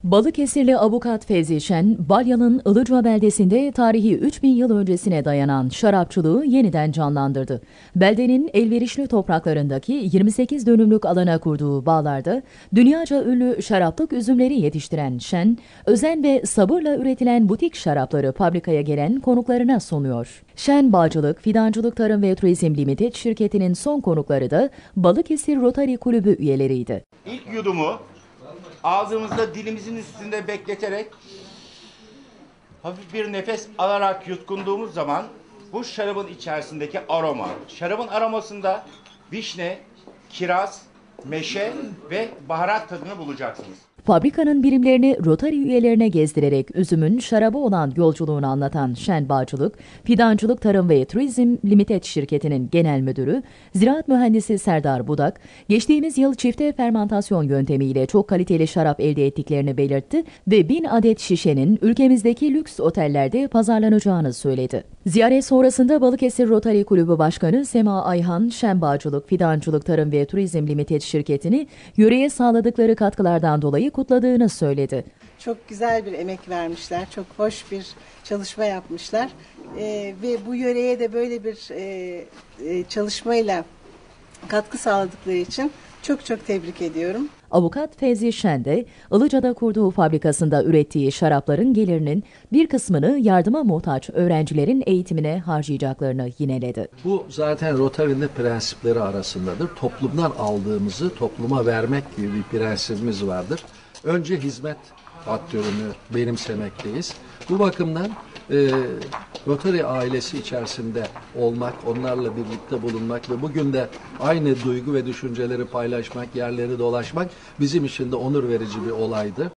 Balıkesirli avukat Fevzi Şen, Balya'nın Ilıca beldesinde tarihi 3000 yıl öncesine dayanan şarapçılığı yeniden canlandırdı. Beldenin elverişli topraklarındaki 28 dönümlük alana kurduğu bağlarda dünyaca ünlü şaraplık üzümleri yetiştiren Şen, özen ve sabırla üretilen butik şarapları fabrikaya gelen konuklarına sunuyor. Şen Bağcılık, Fidancılık Tarım ve Turizm Limited şirketinin son konukları da Balıkesir Rotary Kulübü üyeleriydi. İlk yudumu ağzımızda dilimizin üstünde bekleterek hafif bir nefes alarak yutkunduğumuz zaman bu şarabın içerisindeki aroma, şarabın aromasında vişne, kiraz, meşe ve baharat tadını bulacaksınız. Fabrikanın birimlerini Rotary üyelerine gezdirerek üzümün şarabı olan yolculuğunu anlatan Şen Bağcılık, Fidancılık Tarım ve Turizm Limited şirketinin genel müdürü, ziraat mühendisi Serdar Budak, geçtiğimiz yıl çifte fermantasyon yöntemiyle çok kaliteli şarap elde ettiklerini belirtti ve 1000 adet şişenin ülkemizdeki lüks otellerde pazarlanacağını söyledi. Ziyaret sonrasında Balıkesir Rotary Kulübü Başkanı Sema Ayhan, Şen Bağcılık, Fidancılık Tarım ve Turizm Limited şirketini yöreye sağladıkları katkılardan dolayı kutladığını söyledi. Çok güzel bir emek vermişler, çok hoş bir çalışma yapmışlar ve bu yöreye de böyle bir çalışmayla katkı sağladıkları için çok tebrik ediyorum. Avukat Fevzi Şen de Ilıca'da kurduğu fabrikasında ürettiği şarapların gelirinin bir kısmını yardıma muhtaç öğrencilerin eğitimine harcayacaklarını yineledi. Bu zaten Rotary'nin prensipleri arasındadır. Toplumdan aldığımızı topluma vermek gibi bir prensibimiz vardır. Önce hizmet faktörünü benimsemekteyiz. Bu bakımdan Rotary ailesi içerisinde olmak, onlarla birlikte bulunmak ve bugün de aynı duygu ve düşünceleri paylaşmak, yerleri dolaşmak bizim için de onur verici bir olaydı.